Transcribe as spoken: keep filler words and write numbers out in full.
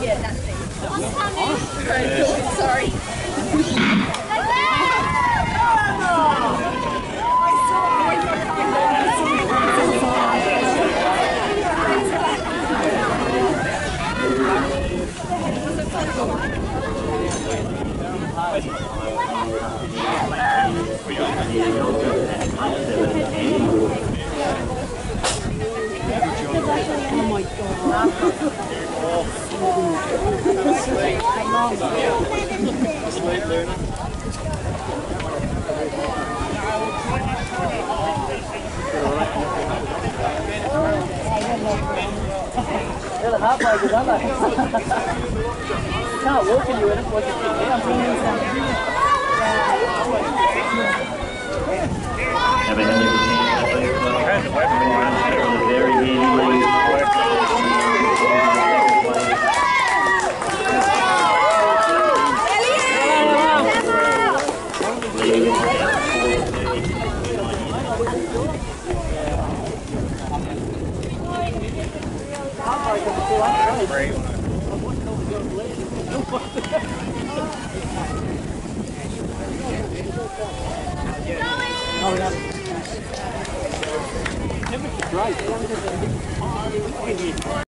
yeah, that's it. Sorry. Oh my God. Sleep, Luna. They're the heartbreakers, aren't they? Can't walk in you in it, like it's Have a hell of a chance. Very handy legs. Oh, yeah. Great.